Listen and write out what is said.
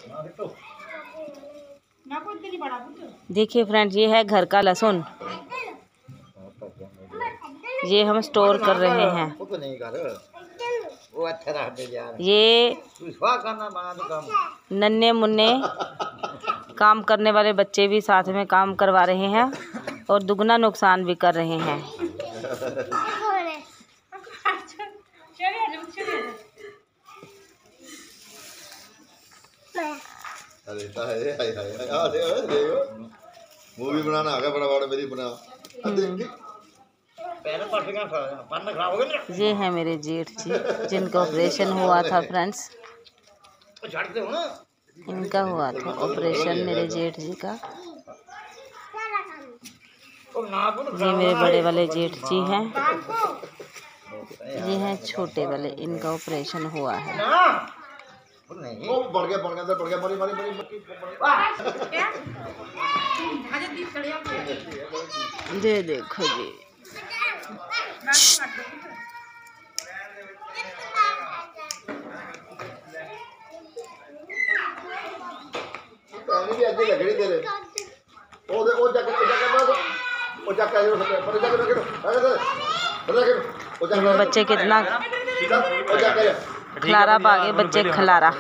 देखिए फ्रेंड्स, ये है घर का लहसुन। ये हम स्टोर कर रहे हैं। ये नन्हे मुन्ने काम करने वाले बच्चे भी साथ में काम करवा रहे हैं और दुगना नुकसान भी कर रहे हैं। मूवी बनाना आ गया बड़ा बड़ा मेरी बना। ये है मेरे जेठ जी जिनका ऑपरेशन हुआ था फ्रेंड्स। इनका हुआ था ऑपरेशन मेरे जेठ जी का। ये मेरे बड़े वाले जेठ जी हैं। ये हैं छोटे वाले, इनका ऑपरेशन हुआ है। ये देखो जी। बच्चे कितना खिलारा पागे, बच्चे खिलारा।